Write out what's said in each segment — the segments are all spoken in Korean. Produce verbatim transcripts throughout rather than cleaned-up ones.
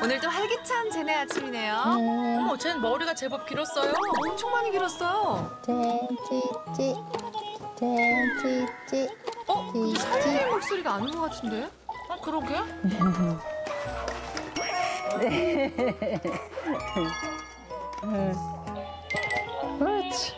오늘도 활기찬 제네 아침이네요. 음. 어머, 쟤는 머리가 제법 길었어요. 엄청 많이 길었어요. 찌찌찌 찌찌찌. 어? 근데 사장님 목소리가 아닌 것 같은데? 아, 그러게? 네. 그렇지.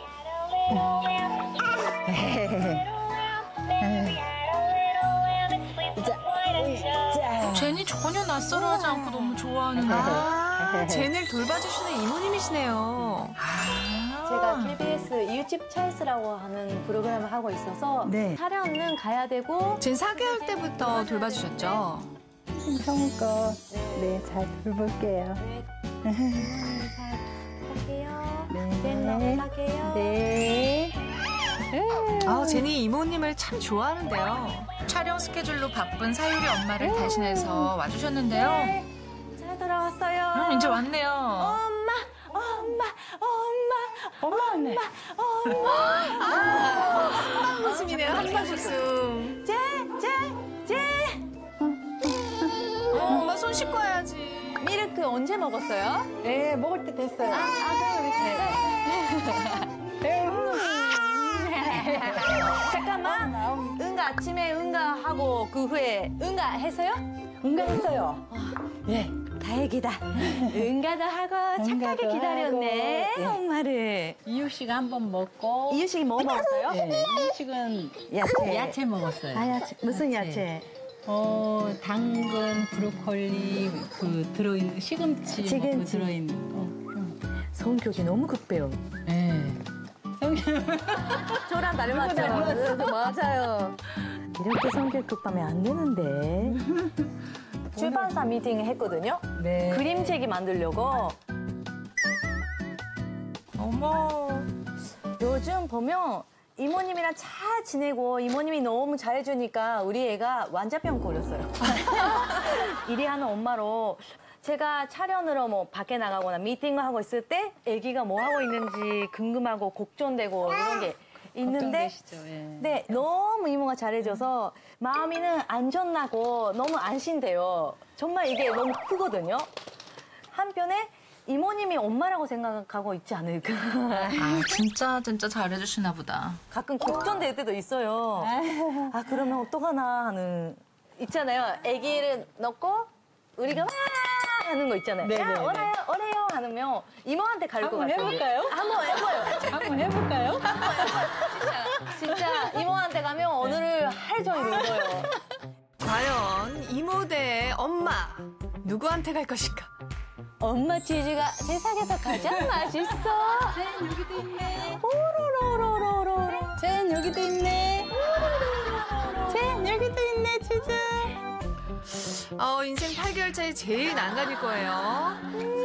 제니 전혀 낯설어하지 않고 너무 좋아하는데. 아, 제니를 돌봐주시는 이모님이시네요. 아. 제가 케이비에스 이웃집 찰스라고 하는 프로그램을 하고 있어서 네. 촬영은 가야 되고. 젠 사 개월 때부터 돌봐주셨죠? 성껏 네, 잘 돌볼게요. 네. 할게요. 네. 네. 할게요. 네. 아, 제니 이모님을 참 좋아하는데요. 촬영 스케줄로 바쁜 사유리 엄마를 대신해서 와주셨는데요. 잘 돌아왔어요. 음, 이제 왔네요. 엄마, 엄마, 엄마, 엄마, 엄마, 엄마. 한방 웃음이네요, 한방 웃음. 제, 제, 제. 어, 엄마 손 씻고 와야지. 미르크 언제 먹었어요? 네, 먹을 때 됐어요. 아, 아, 그럼 잠깐만. 응가 아침에 응가 하고 그 후에 응가 했어요? 응가했어요. 네. 다행이다. 응가도 하고 착하게 응가도 기다렸네, 하고, 네. 엄마를. 이유식 한 번 먹고 이유식이 뭐 먹었어요? 네, 이유식은 야채. 야채 먹었어요. 아, 야채. 무슨 야채? 어, 당근, 브로콜리, 그 들어있는 시금치, 뭐 시금치. 그 들어있는 거. 성격이 너무 급해요. 네. 저랑 닮았죠? 맞아요. 이렇게 성격 급하면 안 되는데. 출판사 미팅 했거든요. 네. 그림책이 만들려고. 어머. 요즘 보면 이모님이랑 잘 지내고 이모님이 너무 잘해주니까 우리 애가 완자병 걸렸어요. 일이 하는 엄마로 제가 촬영으로 뭐 밖에 나가거나 미팅을 하고 있을 때 애기가 뭐 하고 있는지 궁금하고 걱정되고 이런 게 있는데 걱정되시죠, 예. 네, 너무 이모가 잘해줘서 마음이는 안전하고 너무 안심돼요. 정말 이게 너무 크거든요. 한편에 이모님이 엄마라고 생각하고 있지 않을까. 아, 진짜 진짜 잘해주시나 보다. 가끔 걱정될 때도 있어요. 아, 그러면 어떡하나 하는. 있잖아요. 아기를 넣고 우리가 와 하는 거 있잖아요. 네네네. 야, 오래요, 오래요 하면 이모한테 갈 것 한번 같아요. 해볼까요? 한번 해봐요. 한번 해볼까요? 한번 해봐요. 진짜. 진짜 이모한테 가면 오늘을 하루 종일 울어요. 과연 이모 대 엄마 누구한테 갈 것일까? 엄마 치즈가 세상에서 가장 맛있어. 쟤는 여기도 있네. 오로로로로로. 쟤는 여기도 있네. 쟤는 여기도 있네, 치즈. 어, 인생 팔 개월 차에 제일 난간일 거예요.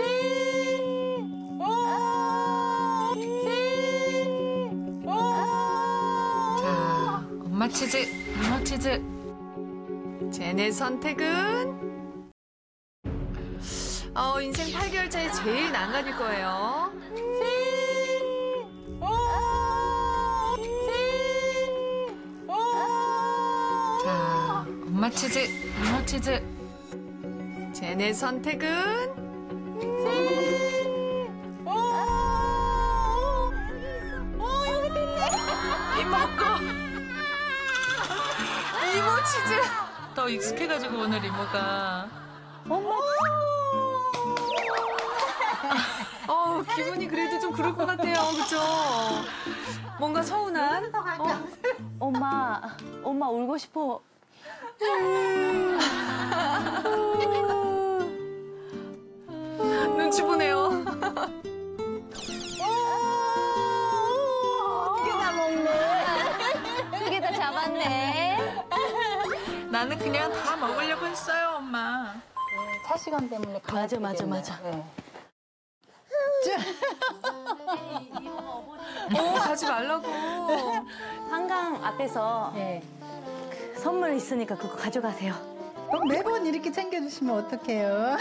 자, 엄마 치즈, 이모 치즈. 제네 선택은? 어, 인생 팔 개월 차에 제일 난간일 거예요. 자, 엄마 치즈, 이모 치즈. 제네 선택은? 이모 거. 이모 치즈. 더 익숙해가지고 오늘 이모가. 엄마. 어, 기분이 그래도 좀 그럴 것 같아요. 그죠? 뭔가 서운한? 어? 엄마, 엄마 울고 싶어. 눈치 보네요. 두 개 다 먹네. 두 개 다 잡았네. 나는 그냥 다 먹으려고 했어요, 엄마. 차 시간 때문에 맞아, 맞아, 맞아. 네. 어, 가지 말라고. 한강 앞에서 네. 선물 있으니까 그거 가져가세요. 그럼 매번 이렇게 챙겨주시면 어떡해요?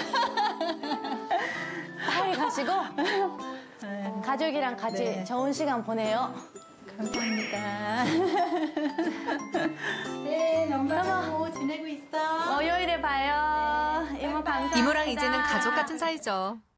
빨리 가시고 가족이랑 같이 네. 좋은 시간 보내요. 감사합니다. 네, 엄마하고 지내고 있어. 월요일에 봐요. 이모 감사합니다. 이모랑 이제는 가족 같은 사이죠.